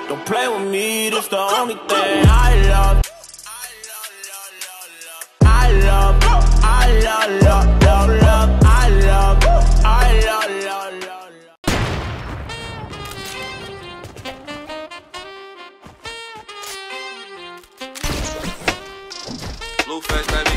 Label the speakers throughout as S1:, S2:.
S1: Don't play with me, this the only thing I love. I love, I love, love, love, love. I love, I love, love, love.
S2: Blueface, baby.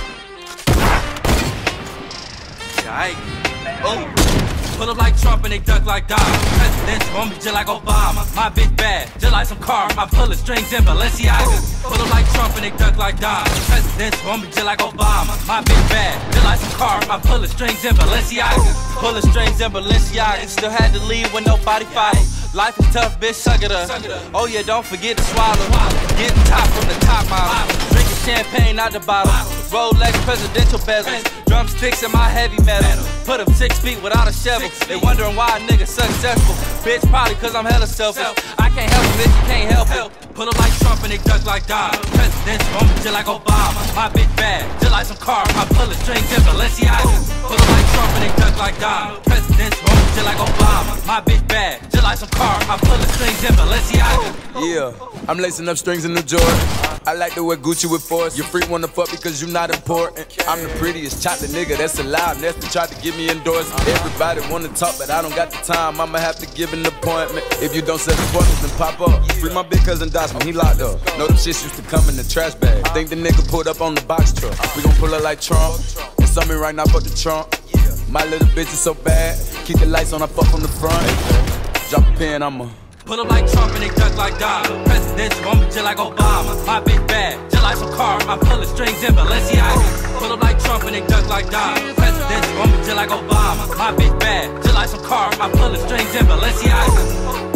S2: Yeah, oh. Pull up like Trump and they duck like Dom. Presidents want me just like Obama. My bitch bad, just like some car. My pulling strings in Balenciaga. Pull up like Trump and they duck like Dom. Presidents want me just like Obama. My bitch bad, just like some car. My pulling strings in Balenciaga. Pulling strings in Balenciaga. Still had to leave when nobody followed. Life is tough, bitch, suck it up. Oh yeah, don't forget to swallow. Getting top from the top model. Drinking champagne out the bottle. Rolex presidential bezels. Drumsticks in my heavy metal. Put them 6 feet without a shovel. They wondering why a nigga successful. Bitch, probably cause I'm hella selfish. I can't help it, bitch, you can't help it. Pull up like Trump and they duck like Dom. Presidents want me just like Obama. My bitch bad, just like some car. My pulling strings in Balenciaga. Pull up like Trump and they duck like Dom. Presidents want me just like Obama. My bitch bad, just like some car. My pulling strings in Balenciaga.
S3: Yeah, I'm lacing up strings in New Jordan. I like to wear Gucci with force. Your freak wanna fuck because you not important. I'm the prettiest chocolate nigga that's alive. Nestor tried to give me endorsement. Everybody wanna talk, but I don't got the time. I'ma have to give an appointment. If you don't set appointments, then pop up. Free my big cousin Dosman, he locked up. Know them shits used to come in the trash bag. Think the nigga pulled up on the box truck. We gon' pull up like Trump. It's something right now but the trunk. My little bitch is so bad. Keep the lights on, I fuck from the front. Drop a pin, I'ma
S2: pull up like Trump and they duck like Dom. Presidents want me just like Obama. My bitch bad, just like some car. I'm pulling strings in Balenciaga. Pull up like Trump and they duck like Dom. Presidents want me just like Obama. My bitch bad, just like some car. I'm pulling strings in Balenciaga.